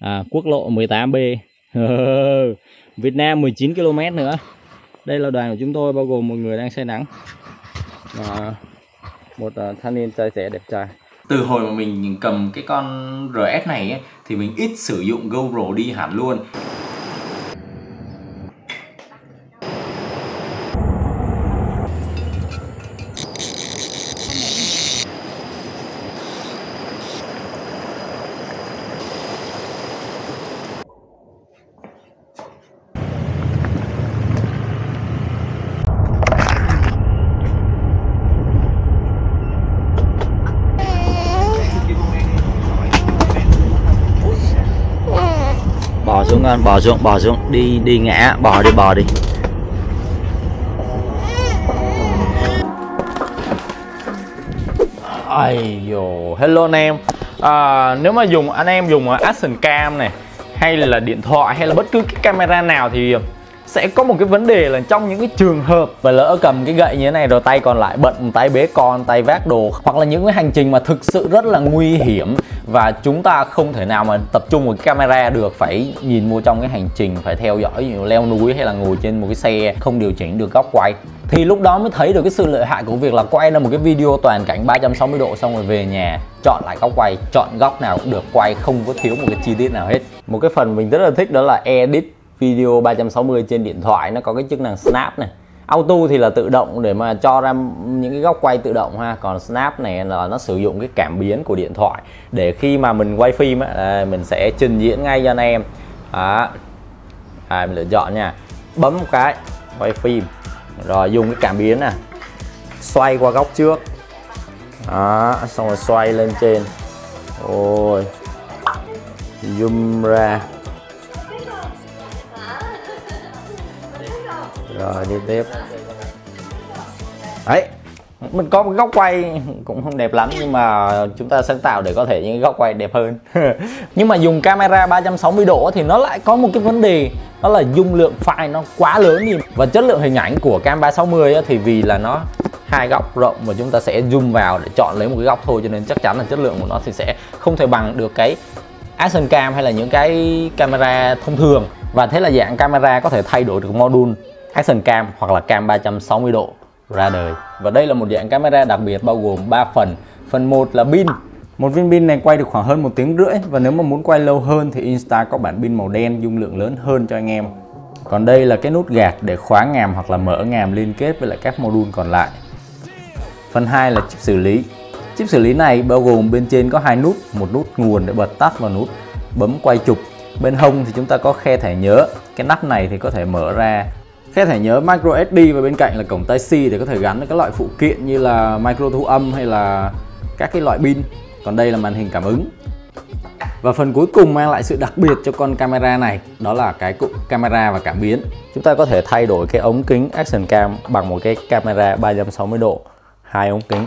Quốc lộ 18B. Việt Nam 19 km nữa. Đây là đoàn của chúng tôi, bao gồm một người đang say nắng và một thanh niên trai trẻ đẹp trai. Từ hồi mà mình cầm cái con RS này ấy, thì mình ít sử dụng GoPro đi hẳn luôn. Bỏ xuống, đi ngã, bò đi. Hello anh em. Nếu mà anh em dùng Action Cam này, hay là điện thoại, hay là bất cứ cái camera nào thì sẽ có một cái vấn đề là trong những cái trường hợp và lỡ cầm cái gậy như thế này rồi tay còn lại bận, tay bế con, tay vác đồ, hoặc là những cái hành trình mà thực sự rất là nguy hiểm và chúng ta không thể nào mà tập trung một cái camera được, phải nhìn vô trong cái hành trình, phải theo dõi như leo núi hay là ngồi trên một cái xe không điều chỉnh được góc quay, thì lúc đó mới thấy được cái sự lợi hại của việc là quay ra một cái video toàn cảnh 360 độ xong rồi về nhà chọn lại góc quay, chọn góc nào cũng được, quay không có thiếu một cái chi tiết nào hết. Một cái phần mình rất là thích đó là edit video 360 trên điện thoại. Nó có cái chức năng snap này. Auto thì là tự động để mà cho ra những cái góc quay tự động ha, còn snap này là nó sử dụng cái cảm biến của điện thoại để khi mà mình quay phim á, mình sẽ trình diễn ngay cho anh em. Mình lựa chọn nha, bấm một cái quay phim rồi dùng cái cảm biến nè, xoay qua góc trước xong rồi xoay lên trên, zoom ra rồi đi tiếp. Đấy, mình có một góc quay cũng không đẹp lắm nhưng mà chúng ta sáng tạo để có thể những góc quay đẹp hơn. Nhưng mà dùng camera 360 độ thì nó lại có một cái vấn đề, đó là dung lượng file nó quá lớn đi, và chất lượng hình ảnh của cam 360 thì vì là nó hai góc rộng và chúng ta sẽ zoom vào để chọn lấy một cái góc thôi, cho nên chắc chắn là chất lượng của nó thì sẽ không thể bằng được cái Action Cam hay là những cái camera thông thường. Và thế là dạng camera có thể thay đổi được module Action Cam hoặc là cam 360 độ ra đời. Và đây là một dạng camera đặc biệt bao gồm 3 phần. Phần 1 là pin. Một viên pin này quay được khoảng hơn 1 tiếng rưỡi, và nếu mà muốn quay lâu hơn thì Insta có bản pin màu đen dung lượng lớn hơn cho anh em. Còn đây là cái nút gạt để khóa ngàm hoặc là mở ngàm liên kết với lại các module còn lại. Phần 2 là chip xử lý. Chip xử lý này bao gồm bên trên có hai nút, một nút nguồn để bật tắt và nút bấm quay chụp. Bên hông thì chúng ta có khe thẻ nhớ. Cái nắp này thì có thể mở ra. Khe thẻ nhớ micro SD và bên cạnh là cổng Type-C để có thể gắn với các loại phụ kiện như là micro thu âm hay là các cái loại pin. Còn đây là màn hình cảm ứng. Và phần cuối cùng mang lại sự đặc biệt cho con camera này, đó là cái cụm camera và cảm biến. Chúng ta có thể thay đổi cái ống kính Action Cam bằng một cái camera 360 độ, hai ống kính.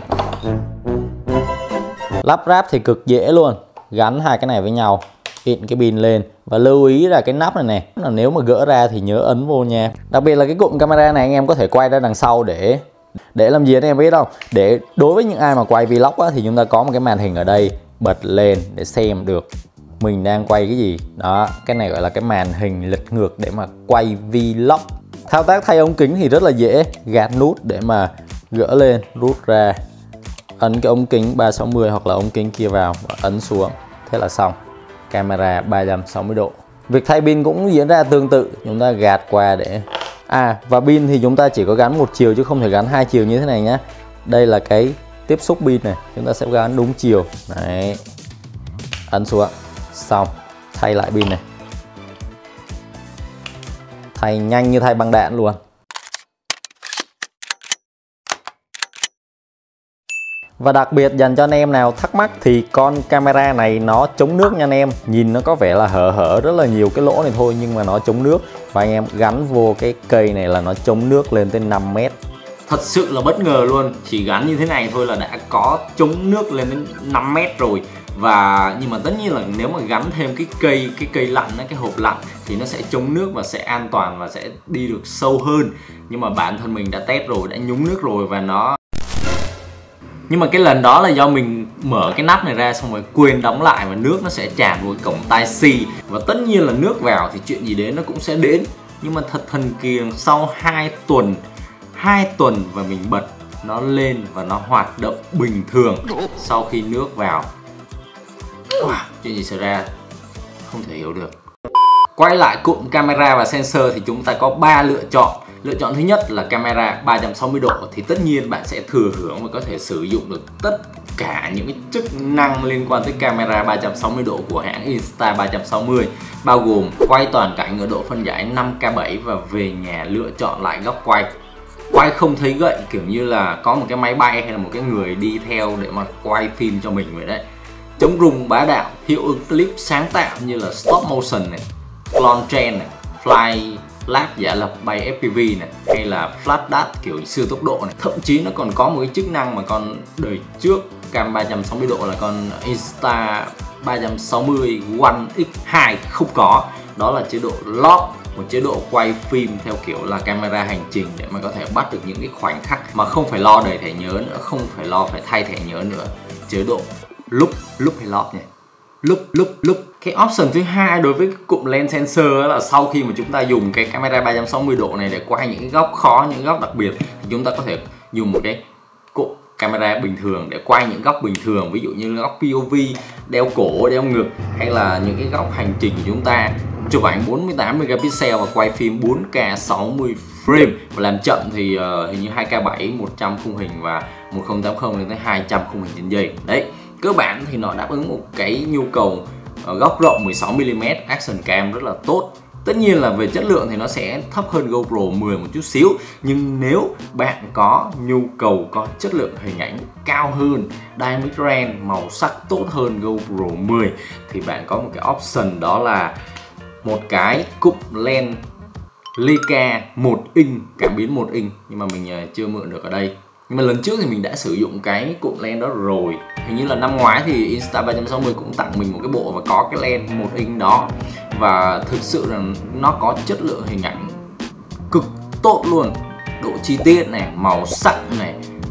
Lắp ráp thì cực dễ luôn, gắn hai cái này với nhau, in cái pin lên. Và lưu ý là cái nắp này nè, nếu mà gỡ ra thì nhớ ấn vô nha. Đặc biệt là cái cụm camera này anh em có thể quay ra đằng sau để làm gì anh em biết không? Để đối với những ai mà quay vlog thì chúng ta có một cái màn hình ở đây, bật lên để xem được mình đang quay cái gì. Đó, cái này gọi là cái màn hình lật ngược để mà quay vlog. Thao tác thay ống kính thì rất là dễ, gạt nút để mà gỡ lên, rút ra, ấn cái ống kính 360 hoặc là ống kính kia vào và ấn xuống, thế là xong. Camera 360 độ. Việc thay pin cũng diễn ra tương tự, chúng ta gạt qua để và pin thì chúng ta chỉ có gắn một chiều chứ không thể gắn hai chiều như thế này nhé. Đây là cái tiếp xúc pin này, chúng ta sẽ gắn đúng chiều. Đấy, ấn xuống, xong, thay lại pin này. Thay nhanh như thay băng đạn luôn. Và đặc biệt dành cho anh em nào thắc mắc thì con camera này nó chống nước nha anh em. Nhìn nó có vẻ là hở rất là nhiều cái lỗ này thôi, nhưng mà nó chống nước. Và anh em gắn vô cái cây này là nó chống nước lên tới 5 mét. Thật sự là bất ngờ luôn, chỉ gắn như thế này thôi là đã có chống nước lên đến 5 mét rồi. Và nhưng mà tất nhiên là nếu mà gắn thêm cái cây lặn, cái hộp lặn thì nó sẽ chống nước và sẽ an toàn và sẽ đi được sâu hơn. Nhưng mà bản thân mình đã test rồi, đã nhúng nước rồi và nó Nhưng mà cái lần đó là do mình mở cái nắp này ra xong rồi quên đóng lại và nước nó sẽ tràn vào cổng Type-C. Và tất nhiên là nước vào thì chuyện gì đến nó cũng sẽ đến. Nhưng mà thật thần kỳ, sau 2 tuần và mình bật nó lên và nó hoạt động bình thường sau khi nước vào. Chuyện gì xảy ra không thể hiểu được. Quay lại cụm camera và sensor thì chúng ta có 3 lựa chọn. Lựa chọn thứ nhất là camera 360 độ thì tất nhiên bạn sẽ thừa hưởng và có thể sử dụng được tất cả những cái chức năng liên quan tới camera 360 độ của hãng Insta360, bao gồm quay toàn cảnh ở độ phân giải 5K7 và về nhà lựa chọn lại góc quay không thấy gậy, kiểu như là có một cái máy bay hay là một cái người đi theo để mà quay phim cho mình vậy đấy. Chống rung bá đạo, hiệu ứng clip sáng tạo như là stop motion này, clone trend này, fly lap giả lập bay FPV này, hay là flash dart kiểu siêu tốc độ này. Thậm chí nó còn có một cái chức năng mà con đời trước cam 360 độ là con Insta360 One X2 không có. Đó là chế độ lock, một chế độ quay phim theo kiểu là camera hành trình để mà có thể bắt được những cái khoảnh khắc mà không phải lo đầy thẻ nhớ nữa, không phải lo phải thay thẻ nhớ nữa. Chế độ loop hay lock nhỉ? Loop. Cái option thứ hai đối với cái cụm lens sensor là sau khi mà chúng ta dùng cái camera 360 độ này để quay những cái góc khó, những góc đặc biệt thì chúng ta có thể dùng một cái cụm camera bình thường để quay những góc bình thường, ví dụ như góc POV, đeo cổ, đeo ngực, hay là những cái góc hành trình của chúng ta. Chụp ảnh 48 megapixel và quay phim 4K 60 frame, và làm chậm thì hình như 2K7 100 khung hình và 1080 lên tới 200 khung hình trên giây. Đấy, cơ bản thì nó đáp ứng một cái nhu cầu góc rộng 16mm action cam rất là tốt. Tất nhiên là về chất lượng thì nó sẽ thấp hơn GoPro 10 một chút xíu, nhưng nếu bạn có nhu cầu có chất lượng hình ảnh cao hơn, dynamic range, màu sắc tốt hơn GoPro 10 thì bạn có một cái option, đó là một cái cụm lens Leica 1 inch, cảm biến 1 inch, nhưng mà mình chưa mượn được ở đây. Nhưng mà lần trước thì mình đã sử dụng cái cụm lens đó rồi. Hình như là năm ngoái thì Insta360 cũng tặng mình một cái bộ và có cái lens 1 inch đó. Và thực sự là nó có chất lượng hình ảnh cực tốt luôn. Độ chi tiết này, màu sắc này,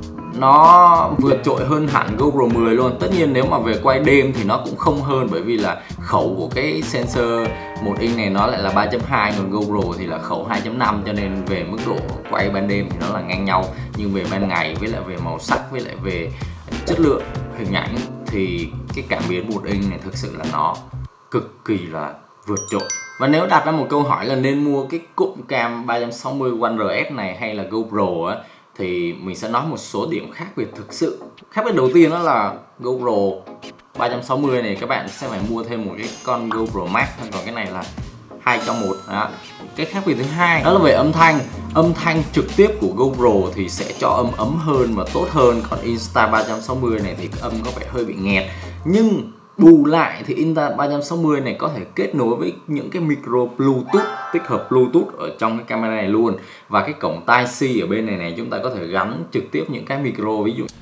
nó vượt trội hơn hẳn GoPro 10 luôn. Tất nhiên nếu mà về quay đêm thì nó cũng không hơn, bởi vì là khẩu của cái sensor 1 inch này nó lại là 3.2, còn GoPro thì là khẩu 2.5, cho nên về mức độ quay ban đêm thì nó là ngang nhau. Nhưng về ban ngày với lại về màu sắc với lại về chất lượng hình ảnh thì cái cảm biến 1 inch này thực sự là nó cực kỳ là vượt trội. Và nếu đặt ra một câu hỏi là nên mua cái cụm cam 360 One RS này hay là GoPro á, thì mình sẽ nói một số điểm khác biệt thực sự. Khác biệt đầu tiên đó là GoPro 360 này các bạn sẽ phải mua thêm một cái con GoPro Max, còn cái này là 2 trong 1 đó. Cái khác biệt thứ hai đó là về âm thanh. Âm thanh trực tiếp của GoPro thì sẽ cho âm ấm hơn và tốt hơn, còn Insta360 này thì âm có vẻ hơi bị nghẹt. Nhưng bù lại thì Insta360 này có thể kết nối với những cái micro Bluetooth, tích hợp Bluetooth ở trong cái camera này luôn. Và cái cổng Type-C ở bên này chúng ta có thể gắn trực tiếp những cái micro, ví dụ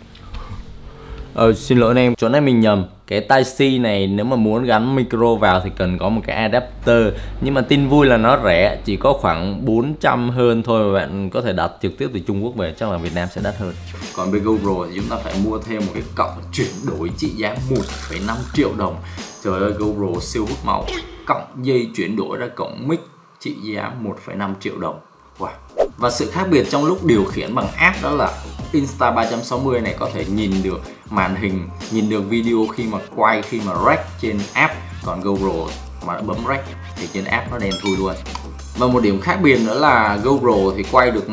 xin lỗi anh em, chỗ này mình nhầm. Cái Type-C này nếu mà muốn gắn micro vào thì cần có một cái adapter. Nhưng mà tin vui là nó rẻ, chỉ có khoảng 400 hơn thôi, và bạn có thể đặt trực tiếp từ Trung Quốc về, chắc là Việt Nam sẽ đắt hơn. Còn bên GoPro thì chúng ta phải mua thêm một cái cổng chuyển đổi trị giá 1,5 triệu đồng. Trời ơi, GoPro siêu hút máu. Cổng dây chuyển đổi ra cổng mic trị giá 1,5 triệu đồng. Wow. Và sự khác biệt trong lúc điều khiển bằng app đó là Insta360 này có thể nhìn được màn hình, nhìn được video khi mà quay, khi mà rec trên app. Còn GoPro mà bấm rec thì trên app nó đen thui luôn. Và một điểm khác biệt nữa là GoPro thì quay được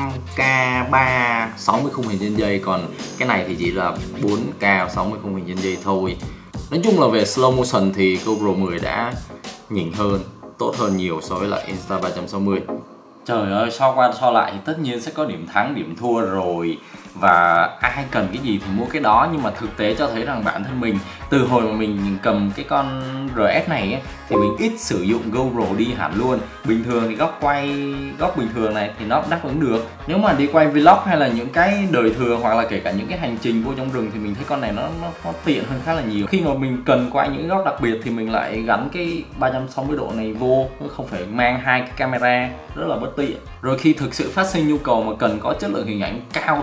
5K 60 khung hình trên giây, còn cái này thì chỉ là 4K 60 khung hình trên giây thôi. Nói chung là về slow motion thì GoPro 10 đã nhỉnh hơn, tốt hơn nhiều so với lại Insta360. Trời ơi, so qua so lại thì tất nhiên sẽ có điểm thắng, điểm thua rồi. Và ai cần cái gì thì mua cái đó. Nhưng mà thực tế cho thấy rằng bản thân mình, từ hồi mà mình cầm cái con RS này ấy, thì mình ít sử dụng GoPro đi hẳn luôn. Bình thường thì góc bình thường này thì nó đáp ứng được. Nếu mà đi quay vlog hay là những cái đời thường, hoặc là kể cả những cái hành trình vô trong rừng, thì mình thấy con này nó tiện hơn khá là nhiều. Khi mà mình cần quay những góc đặc biệt thì mình lại gắn cái 360 độ này vô, không phải mang hai cái camera, rất là bất tiện. Rồi khi thực sự phát sinh nhu cầu mà cần có chất lượng hình ảnh cao thực sự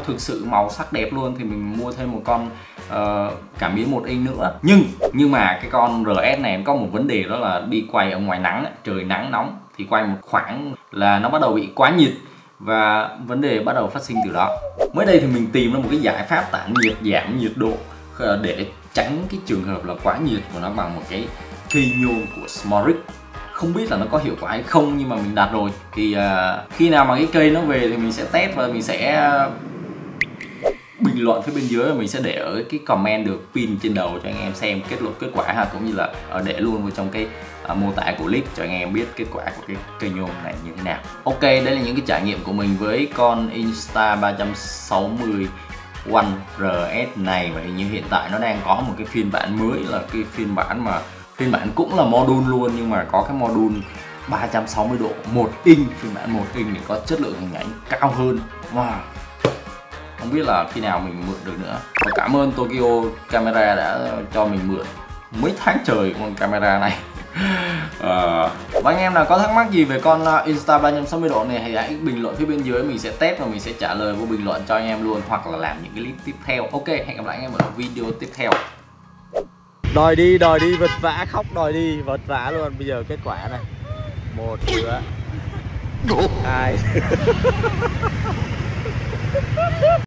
màu sắc đẹp luôn thì mình mua thêm một con cảm biến 1 inch nữa. Nhưng mà cái con RS này có một vấn đề, đó là đi quay ở ngoài nắng, trời nắng nóng thì quay một khoảng là nó bắt đầu bị quá nhiệt, và vấn đề bắt đầu phát sinh từ đó. Mới đây thì mình tìm ra một cái giải pháp tản nhiệt, giảm nhiệt độ để tránh cái trường hợp là quá nhiệt của nó bằng một cái cây nhôm của Smorix. Không biết là nó có hiệu quả hay không, nhưng mà mình đặt rồi thì khi nào mà cái cây nó về thì mình sẽ test và mình sẽ bình luận phía bên dưới, và mình sẽ để ở cái comment được pin trên đầu cho anh em xem kết quả ha, cũng như là để luôn vào trong cái mô tả của clip cho anh em biết kết quả của cái cây nhôm này như thế nào. Ok, đây là những cái trải nghiệm của mình với con Insta 360 One RS này, và hình như hiện tại nó đang có một cái phiên bản mới, là cái phiên bản cũng là module luôn, nhưng mà có cái module 360 độ 1 inch, phiên bản 1 inch để có chất lượng hình ảnh cao hơn. Wow, không biết là khi nào mình mượn được nữa. Và cảm ơn Tokyo Camera đã cho mình mượn mấy tháng trời con camera này. Và anh em nào có thắc mắc gì về con Insta 360 độ này, hãy bình luận phía bên dưới, mình sẽ test và mình sẽ trả lời vô bình luận cho anh em luôn, hoặc là làm những cái clip tiếp theo. Ok, hẹn gặp lại anh em ở video tiếp theo. Đòi đi vật vã, khóc đòi đi vật vã luôn. Bây giờ kết quả này, 1 đứa 2